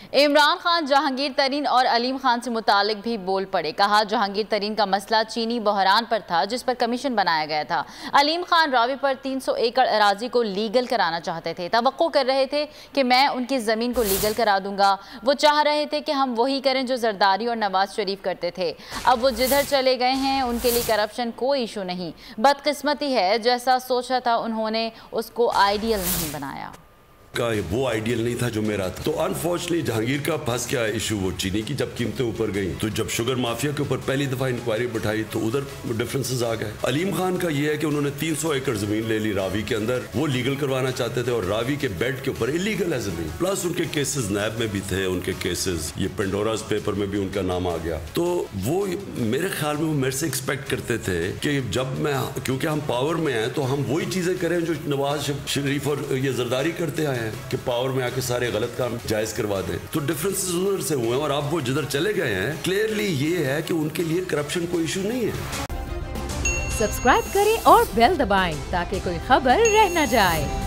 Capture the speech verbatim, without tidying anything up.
عمران خان جہانگیر ترین اور علیم خان سے متعلق بھی بول پڑے. کہا جہانگیر ترین کا مسئلہ چینی بحران پر تھا جس پر کمیشن بنایا گیا تھا. علیم خان راوی پر تین سو ایکڑ اراضی کو لیگل کرانا چاہتے تھے. توقع کر رہے تھے کہ میں ان کی زمین کو لیگل کرا دوں گا. وہ چاہ رہے تھے کہ ہم وہی کریں جو زرداری اور نواز شریف کرتے تھے. اب وہ جدھر چلے گئے ہیں ان کے لیے کرپشن کوئی ایشو نہیں. بدقسمتی ہے جیسا سوچا تھا انہوں نے اس کو آئیڈیل نہیں بنایا. کا وہ آئیڈیل نہیں تھا جو میرا تھا. تو انفارچونیٹلی جہانگیر کا پھنس گیا ایشو وہ چینی کی. جب قیمتیں اوپر گئیں تو جب شوگر مافیا کے اوپر پہلی دفعہ انکوائری بٹھائی تو ادھر ڈفرنسز آ گئے. علیم خان کا یہ ہے کہ انہوں نے تین سو ایکڑ زمین لے لی راوی کے اندر. وہ لیگل کروانا چاہتے تھے اور راوی کے بیڈ کے اوپر انلیگل ہے زمین. پلس ان کے کیسز نیب میں بھی تھے, ان کے کیسز یہ پینڈوراز پیپر میں بھی ان کا نام آ گیا. تو وہ میرے خیال میں وہ میرے سے ایکسپیکٹ کرتے تھے کہ جب میں, کیونکہ ہم پاور میں ہیں تو ہم وہی چیزیں کریں جو نواز شریف اور یہ زرداری کرتے آئے ہیں کہ پاور میں آ کے سارے غلط کام جائز کروا دیں. تو ڈفرنسز ادھر سے ہوئے ہیں اور اب وہ جدھر چلے گئے ہیں کلیئرلی یہ ہے کہ ان کے لیے کرپشن کوئی ایشو نہیں ہے. سبسکرائب کریں اور بیل دبائیں تاکہ کوئی خبر رہ نہ جائے.